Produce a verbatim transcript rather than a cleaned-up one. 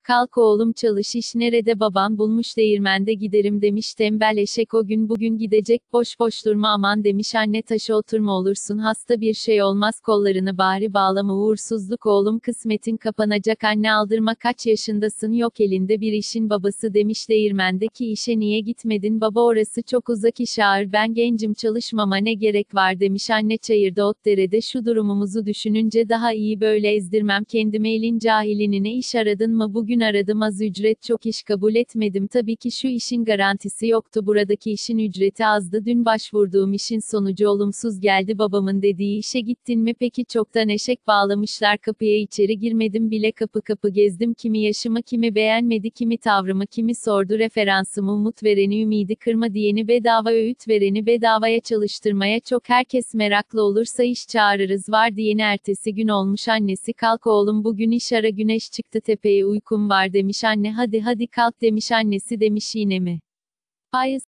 Kalk oğlum çalış iş nerede baban bulmuş değirmende giderim demiş tembel eşek o gün bugün gidecek boş boş durma aman demiş anne taşı oturma olursun hasta bir şey olmaz kollarını bari bağlama uğursuzluk oğlum kısmetin kapanacak anne aldırma kaç yaşındasın yok elinde bir işin babası demiş değirmendeki işe niye gitmedin baba orası çok uzak iş ağır ben gencim çalışmama ne gerek var demiş anne çayırda ot derede şu durumumuzu düşününce daha iyi böyle ezdirmem kendimi elin cahilinine iş aradın mı bugün aradım az ücret çok iş kabul etmedim tabii ki şu işin garantisi yoktu buradaki işin ücreti azdı dün başvurduğum işin sonucu olumsuz geldi babamın dediği işe gittin mi peki çoktan eşek bağlamışlar kapıya içeri girmedim bile kapı kapı gezdim kimi yaşımı kimi beğenmedi kimi tavrımı kimi sordu referansımı umut vereni ümidi kırma diyeni bedava öğüt vereni bedavaya çalıştırmaya çok herkes meraklı olursa iş çağırırız var diyeni ertesi gün olmuş annesi kalk oğlum bugün iş ara güneş çıktı tepeye uykum var demiş anne hadi hadi kalk demiş annesi demiş yine mi? Hayır